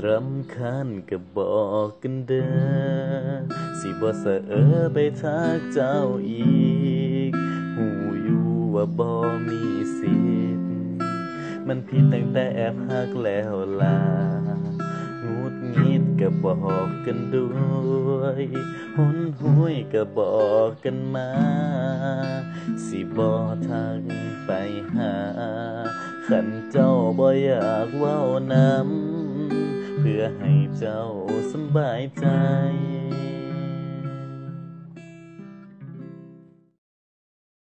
รำคาญก็บอกกันเด้อสิบ่สะไปทักเจ้าอีกหูอยู่ว่าบ่มีสิทธิ์มันผิดตั้งแต่แอบฮักแล้วล่ะงุดหงิดก็บอกกันด้วยหนหวยก็บอกกันมาสิบ่ทักไปหาขันเจ้าบ่อยากเว้านำเพื่อให้เจ้าสบายใจ